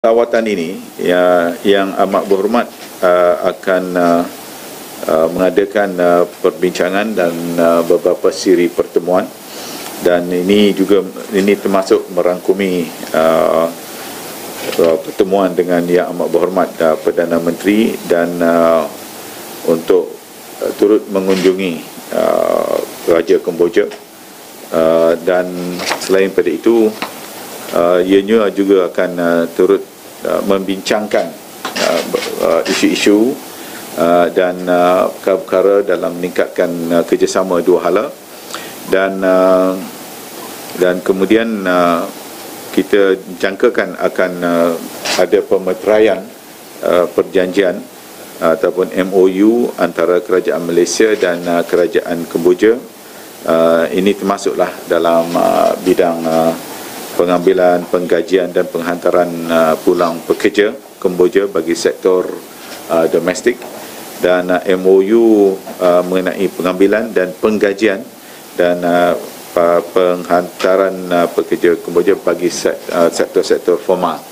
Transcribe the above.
Lawatan ini yang amat berhormat akan mengadakan perbincangan dan beberapa siri pertemuan, dan ini termasuk merangkumi pertemuan dengan yang amat berhormat Perdana Menteri dan untuk turut mengunjungi Raja Kemboja, dan selain pada itu ianya juga akan turut membincangkan isu-isu dan perkara dalam meningkatkan kerjasama dua hala, dan kemudian kita jangkakan akan ada pemeteraian perjanjian ataupun MOU antara Kerajaan Malaysia dan Kerajaan Kemboja. Ini termasuklah dalam bidang pengambilan, penggajian dan penghantaran pulang pekerja Kemboja bagi sektor domestik, dan MOU mengenai pengambilan dan penggajian dan penghantaran pekerja Kemboja bagi sektor-sektor formal.